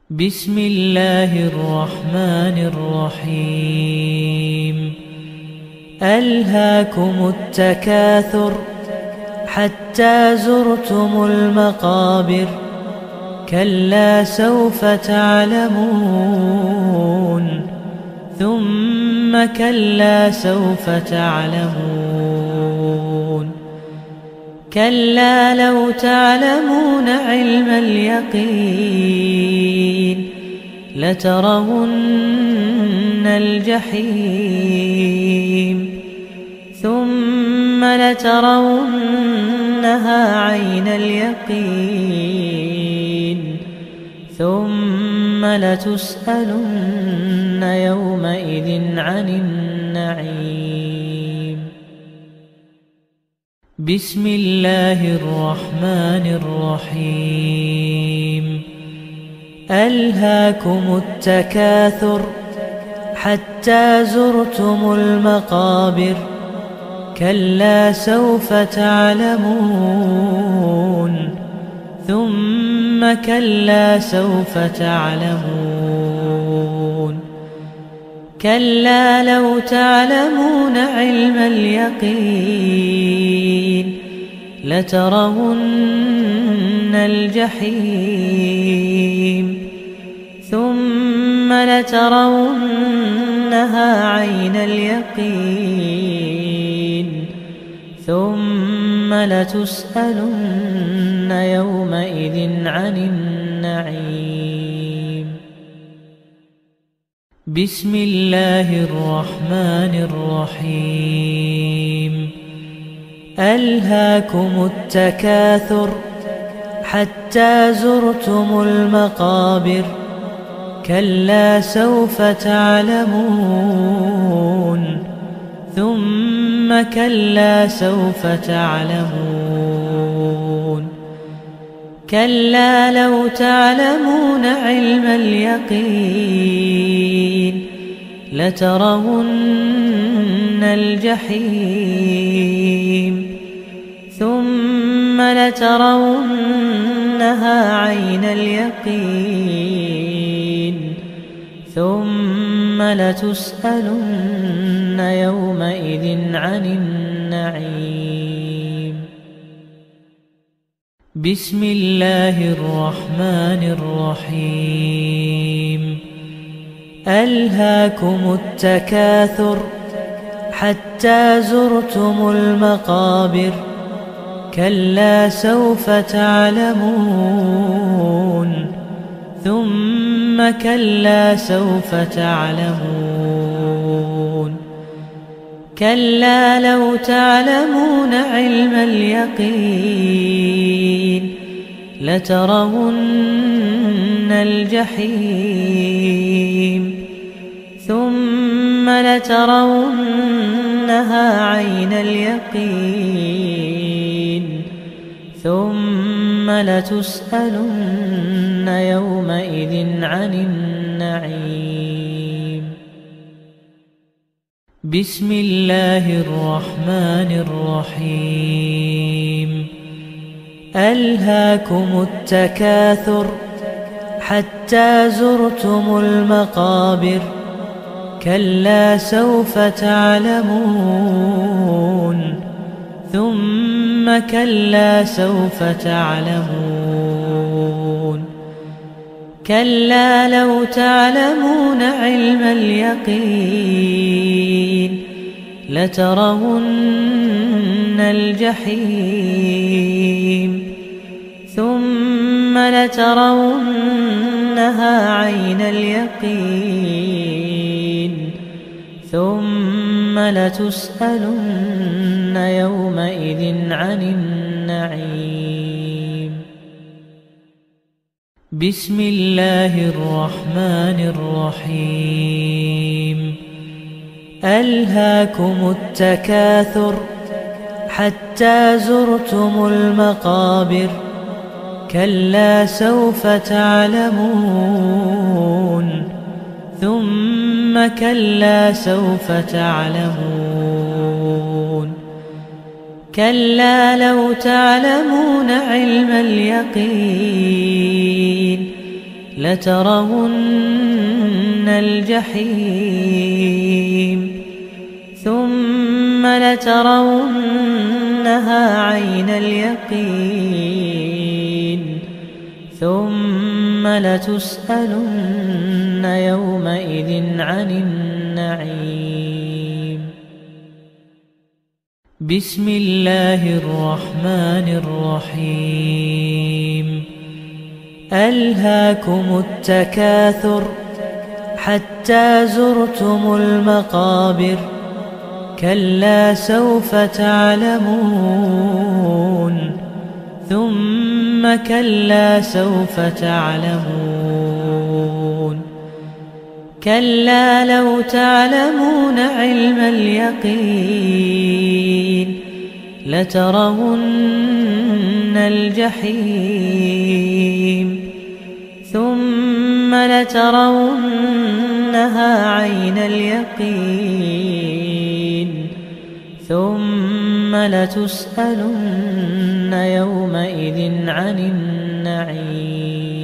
بسم الله الرحمن الرحيم. ألهاكم التكاثر حتى زرتم المقابر، كلا سوف تعلمون ثم كلا سوف تعلمون، كلا لو تعلمون علم اليقين لترون الجحيم ثم لترونها عين اليقين ثم لتسألن يومئذ عن النعيم. بسم الله الرحمن الرحيم. ألهاكم التكاثر حتى زرتم المقابر، كلا سوف تعلمون ثم كلا سوف تعلمون، كلا لو تعلمون علم اليقين لترون الجحيم ثم لترونها عين اليقين ثم لتسألن يومئذ عن النعيم. بسم الله الرحمن الرحيم. ألهاكم التكاثر حتى زرتم المقابر، كلا سوف تعلمون ثم كلا سوف تعلمون، كلا لو تعلمون علم اليقين لترون الجحيم ثم لترونها عين اليقين ثم لتسألن يومئذ عن النعيم. بسم الله الرحمن الرحيم. ألهاكم التكاثر حتى زرتم المقابر، كلا سوف تعلمون ثم كلا سوف تعلمون، كلا لو تعلمون علم اليقين لترون الجحيم ثم لترونها عين اليقين ثم لتسألن يومئذ عن النعيم. بسم الله الرحمن الرحيم. ألهاكم التكاثر حتى زرتم المقابر، كلا سوف تعلمون ثم كلا سوف تعلمون، كلا لو تعلمون علم اليقين لترون الجحيم ثم لترونها عين اليقين ثم لتسألن يومئذ عن النعيم. بسم الله الرحمن الرحيم. ألهاكم التكاثر حتى زرتم المقابر، كلا سوف تعلمون ثم كلا سوف تعلمون، كلا لو تعلمون علم اليقين لترون الجحيم ثم لترونها عين اليقين ثم لتسألن يومئذ عن النعيم. بسم الله الرحمن الرحيم. ألهاكم التكاثر حتى زرتم المقابر كلا سوف تعلمون ثم كلا سوف تعلمون كلا لو تعلمون علم اليقين لترون الجحيم ثم لترونها عين اليقين ثم لتسألن يومئذ عن النعيم.